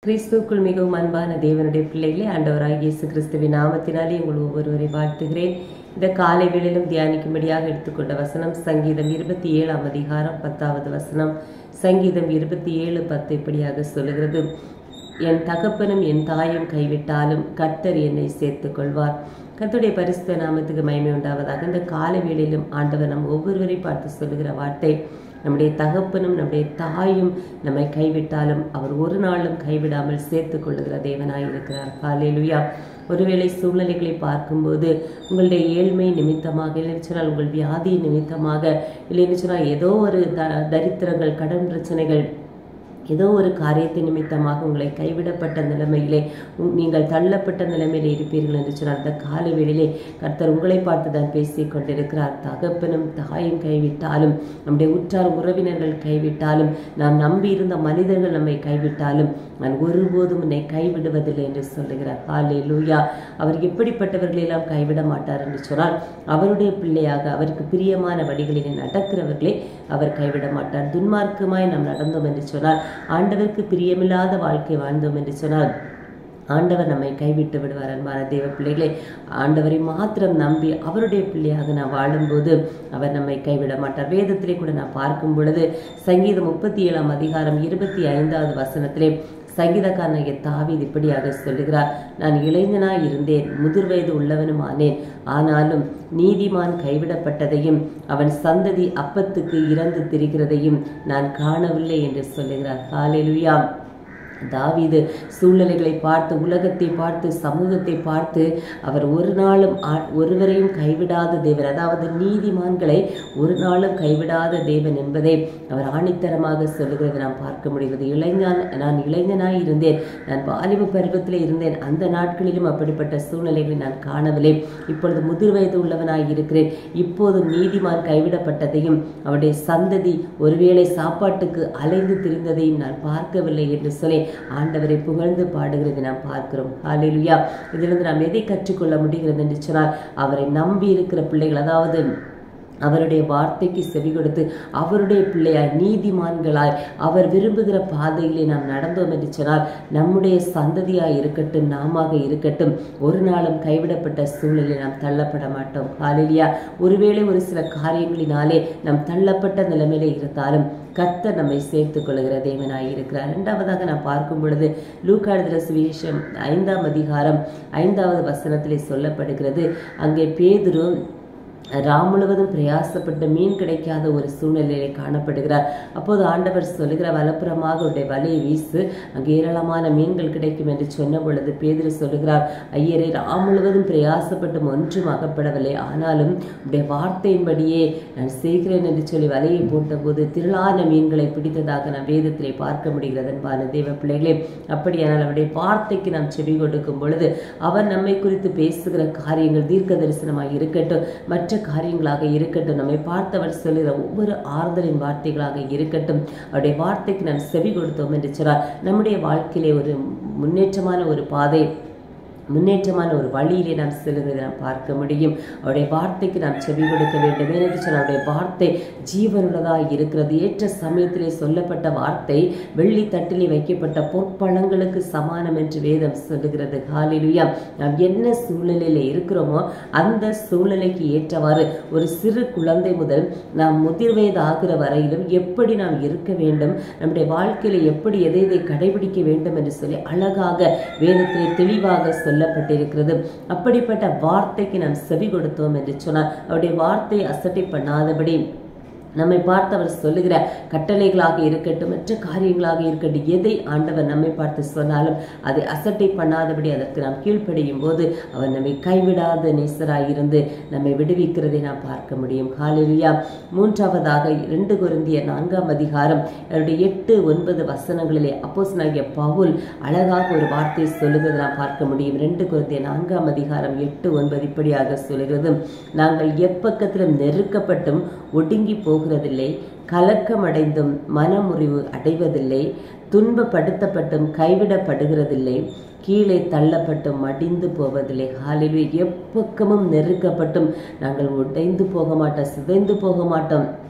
கிறிஸ்துவுக்குள் மிகவும் அன்பான தேவனுடைய பிள்ளைகளே, ஆண்டவராகிய இயேசு கிறிஸ்துவின் நாமத்தினாலே உங்கள் ஒவ்வொருவரை வாழ்த்துகிறேன். இந்த காலை வேளையிலும் தியானிக்கும்படியாக எடுத்துக்கொண்ட வசனம் சங்கீதம் 27ஆம் அதிகாரம் 10வது வசனம். சங்கீதம் 27:10 இப்படியாக சொல்லுகிறது: என் தகப்பனும் என் தாயும் கைவிட்டாலும் கர்த்தர் என்னை சேர்த்துக் கொள்வார். கர்த்தருடைய பரிசுத்த நாமத்துக்கு மகிமை உண்டாவதாக. இந்த காலை வேளையிலும் ஆண்டவர் நம் ஒவ்வொருவரை பார்த்து சொல்லுகிற வார்த்தை, நம்முடைய தகப்பனும் நம்முடைய தாயும் நம்மை கைவிட்டாலும் அவர் ஒரு நாளும் கைவிடாமல் சேர்த்து கொள்ளுகிற தேவனாய் இருக்கிறார். ஹல்லேலூயா. ஒருவேளை சூழ்நிலைகளை பார்க்கும்போது உங்களுடைய ஏழ்மை நிமித்தமாக, இல்லைன்னு சொன்னால் உங்கள் வியாதி நிமித்தமாக, இல்லைன்னு சொன்னால் ஏதோ ஒரு தரித்திரங்கள், கடன் பிரச்சனைகள், ஏதோ ஒரு காரியத்தை நிமித்தமாக உங்களை கைவிடப்பட்ட நிலைமையிலே, நீங்கள் தள்ளப்பட்ட நிலைமையிலே இருப்பீர்கள் என்று சொன்னால், அந்த காலை வேளையிலே கர்த்தர் உங்களை பார்த்து தான் பேசிக் கொண்டிருக்கிறார். தகப்பனும் தாயும் கைவிட்டாலும், நம்முடைய உற்றார் உறவினர்கள் கைவிட்டாலும், நாம் நம்பி இருந்த மனிதர்கள் நம்மை கைவிட்டாலும், நான் ஒருபோதும் உன்னை கைவிடுவதில்லை என்று சொல்லுகிறார். ஹல்லேலூயா. அவர் எப்படிப்பட்டவர்களெல்லாம் கைவிட மாட்டார் என்று சொன்னால், அவருடைய பிள்ளையாக அவருக்கு பிரியமான வழிகளிலே நடக்கிறவர்களே அவர் கைவிட மாட்டார். துன்மார்க்கமாய் நாம் நடந்தோம் என்று சொன்னால், ஆண்டவருக்கு பிரியமில்லாத வாழ்க்கை வாழ்ந்தோம் என்று சொன்னால், ஆண்டவர் நம்மை கைவிட்டு விடுவார். அன்பான தேவ பிள்ளைகளே, ஆண்டவரை மாத்திரம் நம்பி அவருடைய பிள்ளையாக நாம் வாழும்போது அவர் நம்மை கைவிட மாட்டார். வேதத்திலே கூட நான் பார்க்கும் பொழுது சங்கீதம் 37ஆம் அதிகாரம் 25வது வசனத்திலே சங்கீதக்காரனாகிய தாவீது இப்படியாக சொல்லுகிறார்: நான் இளைஞனாய் இருந்தேன், முதிர் வயது உள்ளவனும் ஆனேன், ஆனாலும் நீதிமான் கைவிடப்பட்டதையும் அவன் சந்ததி அப்பத்துக்கு இறந்து திரிகிறதையும் நான் காணவில்லை என்று சொல்லுகிறார். ஹல்லேலூயா. தாவீது சூழ்நிலைகளை பார்த்து, உலகத்தை பார்த்து, சமூகத்தை பார்த்து, அவர் ஒரு நாளும் ஒருவரையும் கைவிடாத தேவன், அதாவது நீதிமான்களை ஒரு நாளும் கைவிடாத தேவன் என்பதை அவர் ஆணித்தரமாக சொல்லுகிறது நாம் பார்க்க முடிகிறது. நான் இளைஞனாய் இருந்தேன், நான் வாலிப பருவத்தில் இருந்தேன், அந்த நாட்களிலும் அப்படிப்பட்ட சூழ்நிலைகளை நான் காணவில்லை. இப்பொழுது முதிர் வயது உள்ளவனாய் இருக்கிறேன், இப்போதும் நீதிமான் கைவிடப்பட்டதையும் அவருடைய சந்ததி ஒருவேளை சாப்பாட்டுக்கு அலைந்து திரிந்ததையும் நான் பார்க்கவில்லை என்று சொல்லி ஆண்டவரை புகழ்ந்து பாடுகிறது நாம் பார்க்கிறோம். ஹல்லேலூயா. இதிலிருந்து நாம் எதை கற்றுக்கொள்ள முடிகிறது என்று சொன்னால், அவரை நம்பி இருக்கிற பிள்ளைகள், அதாவது அவருடைய வார்த்தைக்கு செவி கொடுத்து அவருடைய பிள்ளையாய் நீதிமான்களாய் அவர் விரும்புகிற பாதையிலே நாம் நடந்தோம் என்று சொன்னால், நம்முடைய சந்ததியாய் இருக்கட்டும், நாமாக இருக்கட்டும், ஒரு நாளும் கைவிடப்பட்ட சூழ்நிலை நாம் தள்ளப்பட மாட்டோம். ஹல்லேலூயா. ஒருவேளை ஒரு சில காரியங்களினாலே நாம் தள்ளப்பட்ட நிலைமையிலே இருந்தாலும் கர்த்தர் நம்மை சேர்த்துக் கொள்கிற தேவனாய் இருக்கிறார். இரண்டாவதாக நாம் பார்க்கும் பொழுது லூக்கா எழுதின சுவிசேஷம் 5ஆம் அதிகாரம் 5வது வசனத்திலே சொல்லப்படுகிறது, அங்கே பேதுரு முழுவதும் பிரயாசப்பட்டு மீன் கிடைக்காத ஒரு சூழ்நிலையிலே காணப்படுகிறார். அப்போது ஆண்டவர் சொல்லுகிறார், வலப்புறமாக உடைய வலையை வீசு, அங்கே ஏராளமான மீன்கள் கிடைக்கும் என்று சொன்ன பொழுது பேதுரு சொல்லுகிறார், ஐயரே, முழுவதும் பிரயாசப்பட்டும் ஒன்றும் அகப்படவில்லை, ஆனாலும் உடைய வார்த்தையின்படியே நான் செய்கிறேன் என்று சொல்லி வலையை போட்டபோது திரளான மீன்களை பிடித்ததாக நாம் வேதத்திலே பார்க்க முடிகிறது. அன்பான தேவ பிள்ளைகளே, அப்படியானால் அவருடைய வார்த்தைக்கு நாம் செவி கொடுக்கும் பொழுது அவர் நம்மை குறித்து பேசுகிற காரியங்கள் தீர்க்க தரிசனமாக இருக்கட்டும், மற்ற காரியங்களாக இருக்கட்டும், நம்மை பார்த்தவர் சொல்லுகிற ஒவ்வொரு ஆறுதலின் வார்த்தைகளாக இருக்கட்டும், அவருடைய வார்த்தைக்கு நாம் செவி கொடுத்தோம் என்று சொன்னால், நம்முடைய வாழ்க்கையிலே ஒரு முன்னேற்றமான ஒரு பாதை, முன்னேற்றமான ஒரு வழியிலே நாம் செல்லுவதை நாம் பார்க்க முடியும். அவருடைய வார்த்தைக்கு நாம் செவி கொடுக்க வேண்டும். ஏனென்று சொன்னால், அவருடைய வார்த்தை ஜீவனுள்ளதாக இருக்கிறது. ஏற்ற சமயத்திலே சொல்லப்பட்ட வார்த்தை வெள்ளி தட்டிலே வைக்கப்பட்ட பொற்பழங்களுக்கு சமானம் என்று வேதம் சொல்லுகிறது. ஹல்லேலூயா. நாம் என்ன சூழ்நிலையில இருக்கிறோமோ அந்த சூழ்நிலைக்கு ஏற்றவாறு ஒரு சிறு குழந்தை முதல் நாம் முதிர் வயது ஆகிற வரையிலும் எப்படி நாம் இருக்க வேண்டும், நம்முடைய வாழ்க்கையில எப்படி எதை கடைபிடிக்க வேண்டும் என்று சொல்லி அழகாக வேதத்திலே தெளிவாக சொல்லப்பட்டிருக்கிறது. அப்படிப்பட்ட வார்த்தைக்கு நாம் செவி கொடுத்தோம் என்று சொன்னால், அவருடைய வார்த்தையை அசட்டை பண்ணாதபடி நம்மை பார்த்து அவர் சொல்லுகிற கட்டளைகளாக இருக்கட்டும், மற்ற காரியங்களாக இருக்கட்டும், எதை ஆண்டவர் நம்மை பார்த்து சொன்னாலும் அதை அசட்டை பண்ணாதபடி அதற்கு நாம் கீழ்ப்படியும் போது அவர் நம்மை கைவிடாத நேசராய் இருந்து நம்மை விடுவிக்கிறதை நாம் பார்க்க முடியும். ஹல்லேலூயா. மூன்றாவதாக 2 கொரிந்தியர் 4ஆம் அதிகாரம் 8-9 வசனங்களிலே அப்போஸ்தலனாகிய பவுல் அழகாக ஒரு வார்த்தை சொல்லுகிறதை நாம் பார்க்க முடியும். 2 கொரிந்தியர் 4ஆம் அதிகாரம் 8-9 இப்படியாக சொல்லுகிறது: நாங்கள் எப்பக்கத்திலும் நெருக்கப்பட்டும் ஒடுங்கி போகிறதில்லை, கலக்கமடைந்தும் மனமுறிவு அடைவதில்லை, துன்பப்படுத்தப்பட்டும் கைவிடப்படுகிறதில்லை, கீழே தள்ளப்பட்டும் மடிந்து போவதில்லை. ஹல்லேலூயா. எப்பக்கமும் நெருக்கப்பட்டும் நாங்கள் உடைந்து போக மாட்டோம், சிதைந்து போக மாட்டோம்.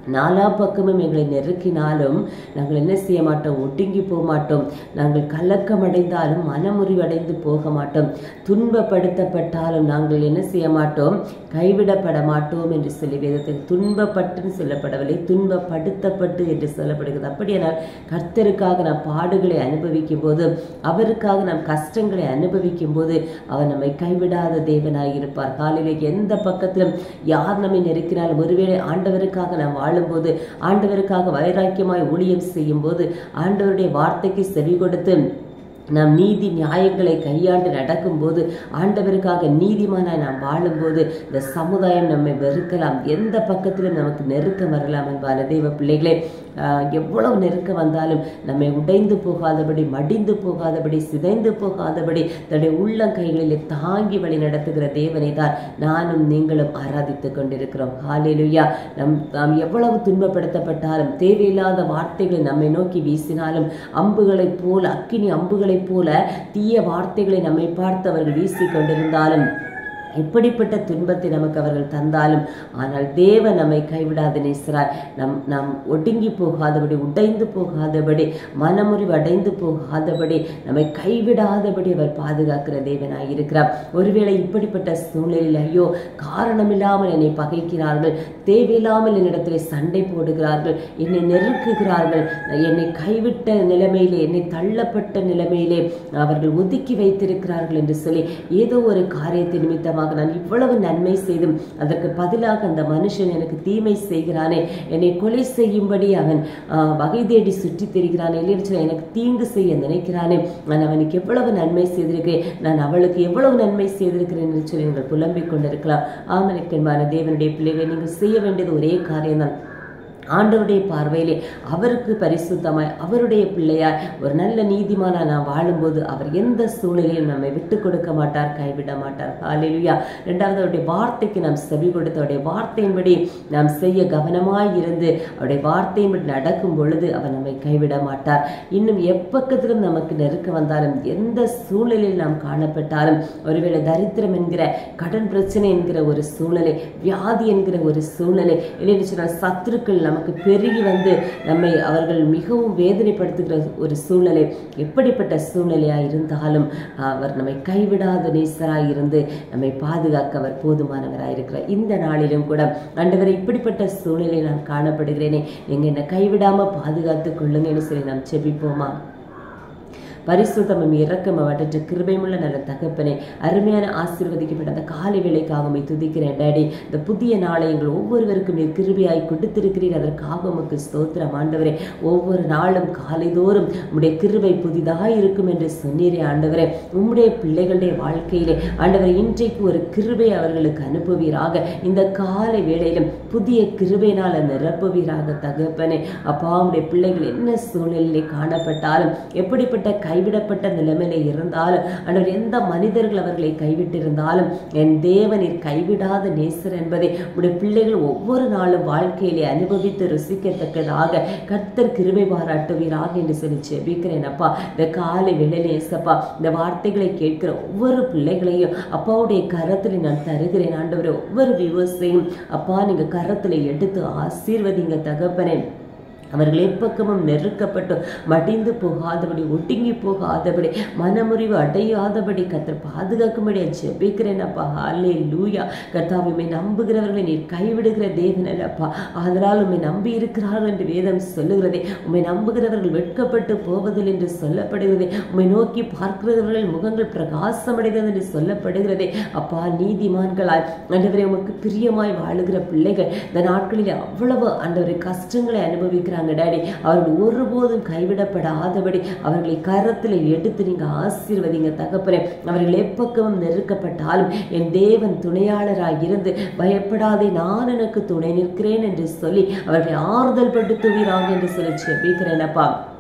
நாலா பக்கமும் எங்களை நெருக்கினாலும் நாங்கள் என்ன செய்ய மாட்டோம், ஒடுங்கி போக மாட்டோம். நாங்கள் கலக்கமடைந்தாலும் மனமுறிவடைந்து போக மாட்டோம். துன்பப்படுத்தப்பட்டாலும் நாங்கள் என்ன செய்ய மாட்டோம், கைவிடப்பட மாட்டோம் என்று சொல்லி வேதத்தில் துன்பப்பட்டுன்னு சொல்லப்படவில்லை, துன்பப்படுத்தப்பட்டு என்று சொல்லப்படுகிறது. அப்படியானால் கர்த்தருக்காக நாம் பாடுகளை அனுபவிக்கும் போது, அவருக்காக நாம் கஷ்டங்களை அனுபவிக்கும் போது அவர் நம்மை கைவிடாத தேவனாய் இருப்பார். காலையில எந்த பக்கத்திலும் யார் நம்மை நெருக்கினாலும், ஒருவேளை ஆண்டவருக்காக நாம் வாழும்போது, ஆண்டவருக்காக வைராக்கியமாய் ஊழியம் செய்யும் போது, ஆண்டவருடைய வார்த்தைக்கு செவி கொடுத்து நாம் நீதி நியாயங்களை கையாண்டு நடக்கும்போது, ஆண்டவருக்காக நீதிமானாய் நாம் வாழும்போது இந்த சமுதாயம் நம்மை வெறுக்கலாம், எந்த பக்கத்திலும் நமக்கு நெருக்கம் வரலாம். என்பான தெய்வ பிள்ளைகளே, எவ்வளவு நெருக்கம் வந்தாலும் நம்மை உடைந்து போகாதபடி, மடிந்து போகாதபடி, சிதைந்து போகாதபடி தன்னுடைய உள்ளங்கைகளிலே தாங்கி வழி நடத்துகிற தேவனை தான் நானும் நீங்களும் ஆராதித்து கொண்டிருக்கிறோம். ஹல்லேலூயா. நாம் எவ்வளவு துன்பப்படுத்தப்பட்டாலும், தேவையில்லாத வார்த்தைகளை நம்மை நோக்கி வீசினாலும், அம்புகளைப் போல, அக்கினி அம்புகளை போல தீய வார்த்தைகளை நம்மை பார்த்து அவர்கள் வீசிக் கொண்டிருந்தாலும், எப்படிப்பட்ட துன்பத்தை நமக்கு அவர்கள் தந்தாலும், ஆனால் தேவன் நம்மை கைவிடாத நேசராய், நாம் ஒடுங்கி போகாதபடி, உடைந்து போகாதபடி, மனமுறிவு அடைந்து போகாதபடி, நம்மை கைவிடாதபடி அவர் பாதுகாக்கிற தேவனாய் இருக்கிறார். ஒருவேளை இப்படிப்பட்ட சூழ்நிலையில், ஐயோ காரணமில்லாமல் என்னை பகைக்கிறார்கள், தேவையில்லாமல் என்னிடத்திலே சண்டை போடுகிறார்கள், என்னை நெருக்குகிறார்கள், என்னை கைவிட்ட நிலைமையிலே, என்னை தள்ளப்பட்ட நிலைமையிலே அவர்கள் ஒதுக்கி வைத்திருக்கிறார்கள் என்று சொல்லி, ஏதோ ஒரு காரியத்தை நிமித்தமாக நான் இவ்வளவு நன்மை செய்தும் அதற்கு பதிலாக அந்த மனுஷன் எனக்கு தீமை செய்கிறானே, என்னை கொலை செய்யும்படி அவன் வகை தேடி சுற்றி திரிகிறானே, இல்லையா, எனக்கு தீங்கு செய்ய நினைக்கிறானே, நான் அவனுக்கு எவ்வளவு நன்மை செய்திருக்கிறேன், நான் அவளுக்கு எவ்வளவு நன்மை செய்திருக்கிறேன் என்று சொல்லி நீங்கள் புலம்பிக் கொண்டிருக்கலாம். ஆமனிக்கன்பான தேவனுடைய பிள்ளைகளை, நீங்கள் செய்ய வேண்டியது ஒரே காரியம்தான். ஆண்டவருடைய பார்வையிலே அவருக்கு பரிசுத்தமாய், அவருடைய பிள்ளையாய், ஒரு நல்ல நீதிமானா நாம் வாழும்போது அவர் எந்த சூழ்நிலையும் நம்மை விட்டு கொடுக்க மாட்டார், கைவிட மாட்டார். ஹல்லேலூயா. இரண்டாவது, அவருடைய வார்த்தைக்கு நாம் செவி கொடுத்து அவருடைய வார்த்தையின்படி நாம் செய்ய கவனமாய் இருந்து அவருடைய வார்த்தையின்படி நடக்கும் பொழுது அவர் நம்மை கைவிட மாட்டார். இன்னும் எப்பக்கத்திலும் நமக்கு நெருக்க வந்தாலும், எந்த சூழ்நிலையில் நாம் காணப்பட்டாலும், ஒருவேளை தரித்திரம் என்கிற, கடன் பிரச்சனை என்கிற ஒரு சூழ்நிலை, வியாதி என்கிற ஒரு சூழ்நிலை, இல்லைன்னு சொன்னால் சத்துருக்கள் நமக்கு பெருகி வந்து நம்மை அவர்கள் மிகவும் வேதனைப்படுத்துகிற ஒரு சூழ்நிலை, எப்படிப்பட்ட சூழ்நிலையா இருந்தாலும் அவர் நம்மை கைவிடாத நேசராய் இருந்து நம்மை பாதுகாக்க அவர் போதுமானவராய் இருக்கிறார். இந்த நாளிலும் கூட, ஆண்டவரே இப்படிப்பட்ட சூழ்நிலை நான் காணப்படுகிறேனே, நீங்க என்னை கைவிடாம பாதுகாத்துக் கொள்ளுங்கன்னு சொல்லி நாம் செபிப்போமா? பரிசுத்தமும் இரக்கம் அவற்றை கிருபையுள்ள நல்ல தகப்பனே, அருமையான ஆசீர்வதிக்கப்பட்ட அந்த காலை வேளைக்காக துதிக்கிறேன் டாடி. இந்த புதிய நாளை எங்கள் ஒவ்வொருவருக்கும் நீர் கிருபையாய் கொடுத்திருக்கிறீர், அதற்காக உமக்கு ஸ்தோத்திரம் ஆண்டவரே. ஒவ்வொரு நாளும் காலைதோறும் உம்முடைய கிருபை புதிதாக இருக்கும் என்று சொன்னீரே ஆண்டவரே. உம்முடைய பிள்ளைகளுடைய வாழ்க்கையிலே ஆண்டவரே, இன்றைக்கு ஒரு கிருபை அவர்களுக்கு அனுப்புவீராக. இந்த காலை வேளையிலும் புதிய கிருபையினால் நிரப்புவீராக தகப்பனே. அப்பா, உம்முடைய பிள்ளைகள் என்ன சூழ்நிலையிலே காணப்பட்டாலும், எப்படிப்பட்ட கைவிடப்பட்ட நிலைமையில இருந்தாலும், ஆண்டவர் எந்த மனிதர்கள் அவர்களை கைவிட்டிருந்தாலும், என் தேவனில் கைவிடாத நேசர் என்பதை உடைய பிள்ளைகள் ஒவ்வொரு நாளும் வாழ்க்கையிலே அனுபவித்து ருசிக்கத்தக்கதாக கர்த்தர் கிருபை பாராட்டுவீராக என்று சொல்லி ஜெபிக்கிறேன் அப்பா. இந்த காலை வேளையிலே ஏசப்பா, இந்த வார்த்தைகளை கேட்கிற ஒவ்வொரு பிள்ளைகளையும் அப்பாவுடைய கரத்தில் நான் தருகிறேன் ஆண்டவரே. ஒவ்வொரு விவசாயம் அப்பா, நீங்க கரத்தில் எடுத்து ஆசீர்வதிங்க தகப்பனே. அவர்கள் எப்பக்கமும் நெருக்கப்பட்டு மடிந்து போகாதபடி, ஒடுங்கி போகாதபடி, மனமுறிவு அடையாதபடி கர்த்தர் பாதுகாக்கும்படி ஜெபிக்கிறேன் அப்பா. ஹல்லேலூயா. கர்த்தாவே, உம்மை நம்புகிறவர்களை நீர் கைவிடுகிற தேவன் அல்லப்பா. அதனால் உம்மை நம்பி இருக்கிறார்கள் என்று வேதம் சொல்லுகிறதே. உம்மை நம்புகிறவர்கள் வெட்கப்பட்டு போவதில் என்று சொல்லப்படுகிறதே. உம்மை நோக்கி பார்க்கிறவர்கள் முகங்கள் பிரகாசமடைகிறது என்று சொல்லப்படுகிறதே. அப்பா, நீதிமான்களாய் ஆண்டவரே, உமக்கு பிரியமாய் வாழுகிற பிள்ளைகள் இந்த நாட்களில் அவ்வளவு ஆண்டவரே கஷ்டங்களை அனுபவிக்கிறார் டாடி. அவர்கள் ஒருபோதும் கைவிடப்படாதபடி அவர்களை கரத்தில் எடுத்து நீங்க ஆசீர்வதிங்க தகப்பனே. அவர்கள் எப்பக்கமும் நெருக்கப்பட்டாலும் என் தேவன் துணையாளராக இருந்து, பயப்படாதே நான் எனக்கு துணை நிற்கிறேன் என்று சொல்லி அவர்களை ஆறுதல் படுத்துவீராக என்று சொல்லி ஜெபிக்கிறேன் அப்பா.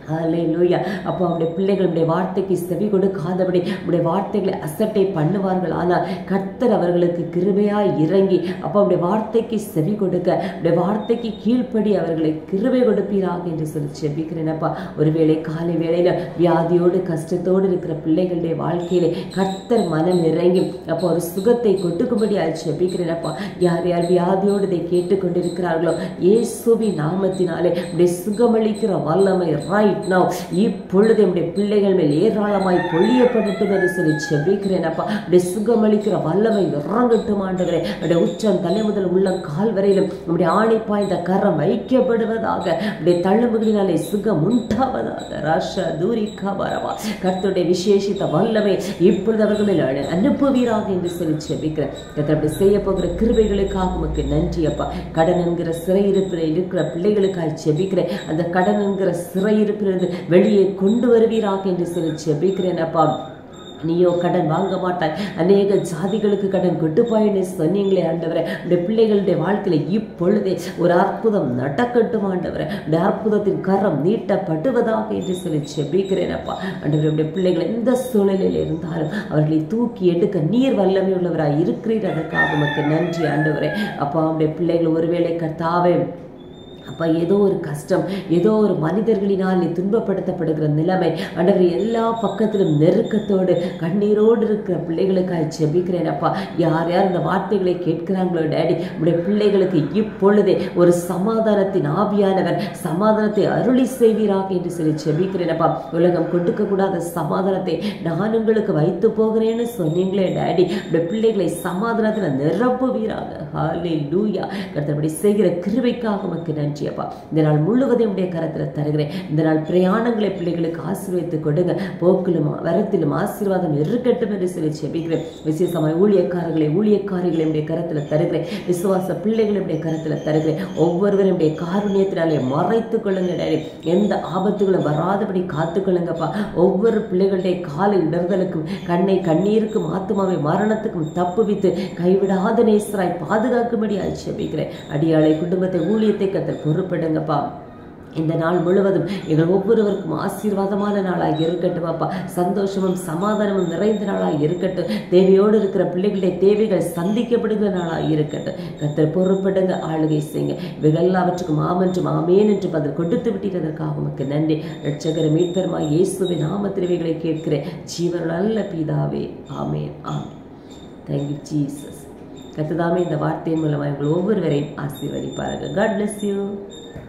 ஹல்லேலூயா. அப்போ அவருடைய பிள்ளைகள் உடைய வார்த்தைக்கு செவி கொடுக்காதபடி உடைய வார்த்தைகளை அசட்டை பண்ணுவார்கள். ஆனால் கர்த்தர் அவர்களுக்கு கிருபையாய் இறங்கி அப்போ அவருடைய வார்த்தைக்கு செவி கொடுக்க உடைய வார்த்தைக்கு கீழ்ப்படி அவர்களை கிருபை கொடுப்பீராக என்று சொல்லி ஜெபிக்கிறேனப்பா. ஒருவேளை காலை வேளையில வியாதியோடு கஷ்டத்தோடு இருக்கிற பிள்ளைகளுடைய வாழ்க்கையிலே கர்த்தர் மனம் இறங்கி அப்போ ஒரு சுகத்தை கொடுக்கும்படி ஜெபிக்கிறேனப்பா. யார் யார் வியாதியோடு இதை கேட்டுக்கொண்டிருக்கிறார்களோ இயேசுவின் நாமத்தினாலே உடைய சுகமளிக்கிற வல்லமை ரைட் now இப்பொழுது நம்முடைய பிள்ளைகள் மேல் ஏராளமாய் பொழியப்படட்டும் என்று சொல்லி ஜெபிக்கிறேனப்பா. உடைய சுகமளிக்கிற வல்லமை இறங்கட்டும் ஆண்டவரே. உடைய உச்சம் தலை முதல் உள்ள கால் வரையிலும் நம்முடைய ஆணை பாய்ந்த கரம் வைக்கப்படுவதாக. உடைய தள்ளுமுகளினாலே சுகம் உண்டாவதாக. ராஷா தூரிக்கா வரவா. கர்த்தருடைய விசேஷித்த வல்லமை இப்பொழுது அவர்கள் மேல் அனுப்புவீராக என்று சொல்லி ஜெபிக்கிறேன். கர்த்தர் அப்படி செய்ய போகிற கிருபைகளுக்காக உமக்கு நன்றி அப்பா. கடன் என்கிற சிறையிருப்பில் இருக்கிற பிள்ளைகளுக்காக ஜெபிக்கிறேன். அந்த கடன் என்கிற சிறையிருப்பிலிருந்து வெளியே கொண்டு வருவீராக என்று சொல்லி ஜெபிக்கிறேன் அப்பா. நீயோ கடன் வாங்க மாட்டாய், அநேக ஜாதிகளுக்கு கடன் கொடுப்பாயின்னு சொன்னீங்களே ஆண்டவரே. உடைய பிள்ளைகளுடைய வாழ்க்கையில இப்பொழுதே ஒரு அற்புதம் நடக்கட்டும் ஆண்டவரே. உடைய அற்புதத்தின் கரம் நீட்டப்படுவதாக என்று சொல்லி ஜெபிக்கிறேன் அப்பா. ஆண்டவரே, உடைய பிள்ளைகள் எந்த சூழ்நிலையில் இருந்தாலும் அவர்களை தூக்கி எடுக்க நீர் வல்லமை உள்ளவராய் இருக்கிறீர். அதற்காக உமக்கு நன்றி ஆண்டவரே. அப்பா, உடைய பிள்ளைகள் ஒருவேளை கர்த்தாவே அப்பா ஏதோ ஒரு கஷ்டம், ஏதோ ஒரு மனிதர்களினால் துன்பப்படுத்தப்படுகிற நிலைமை ஆண்டவரே, எல்லா பக்கத்திலும் நெருக்கத்தோடு கண்ணீரோடு இருக்கிற பிள்ளைகளுக்காக ஜெபிக்கிறேன் அப்பா. யார் யார் இந்த வார்த்தைகளை கேட்கிறாங்களோ டேடி, உடைய பிள்ளைகளுக்கு இப்பொழுதே ஒரு சமாதானத்தின் ஆவியானவர் சமாதானத்தை அருளி செய்வீராக என்று சொல்லி ஜெபிக்கிறேன் அப்பா. உலகம் கொடுக்கக்கூடாத சமாதானத்தை நான் உங்களுக்கு வைத்து போகிறேன்னு சொன்னீங்களே டேடி, உடைய பிள்ளைகளை சமாதானத்தில் நிரப்புவீராக. ஹல்லேலூயா. கர்த்தர் செய்கிற கிருபைக்காக உமக்கு நன்றி அப்பா. இந்த நாள் முழுவதும் உடைய கரத்தில் தருகிறேன். இந்த நாள் பிரயாணங்களை பிள்ளைகளுக்கு ஆசீர்வதித்து கொடுங்க. போக்கிலும் வரத்திலும் ஆசீர்வாதம் இருக்கட்டும் என்று சொல்லி ஜெபிக்கிறேன். விசேஷமாய் ஊழியக்காரிகளை உடைய கரத்தில் தருகிறேன். விசுவாச பிள்ளைகளை உடைய கரத்தில் தருகிறேன். ஒவ்வொருவரும் உடைய காருண்யத்தினாலே மறைத்துக் கொள்ளுங்க டேடி. எந்த ஆபத்துகளும் வராதபடி காத்துக்கொள்ளுங்கப்பா. ஒவ்வொரு பிள்ளைகளுடைய காலை இடர்களுக்கும் கண்ணை கண்ணீருக்கும் ஆத்துமாவை மரணத்துக்கும் தப்புவித்து கைவிடாத நேசராய் பாதுகாக்கும்படி ஜெபிக்கிறேன். அடியாளை குடும்பத்தை ஊழியத்தை கர்த்தர் பொறுப்படுங்கப்பா. இந்த நாள் முழுவதும் எங்கள் ஒவ்வொருவருக்கும் ஆசீர்வாதமான நாளாக இருக்கட்டும் அப்பா. சந்தோஷமும் சமாதானமும் நிறைந்த நாளாக இருக்கட்டும். தேவையோடு இருக்கிற பிள்ளைகளுடைய தேவைகள் சந்திக்கப்படுகிற நாளாக இருக்கட்டும். கர்த்தர் பொறுப்படுங்க, ஆளுகை செய்யுங்க. இவைகள் எல்லாவற்றுக்கும் ஆமென்றும் ஆமேன் என்று பதில் கொடுத்து விட்டதற்காக உமக்கு நன்றி. இரட்சகர் மீட்பெருமாய் இயேசுவின் நாமத்தில் இவைகளை கேட்கிறேன் ஜீவன் நல்ல பிதாவே. ஆமேன் ஆமேன். Thank you Jesus. கர்த்தர் தாமே இந்த வார்த்தையின் மூலமாக உங்கள் ஒவ்வொருவரையும் ஆசீர்வதிப்பார்கள். God bless you.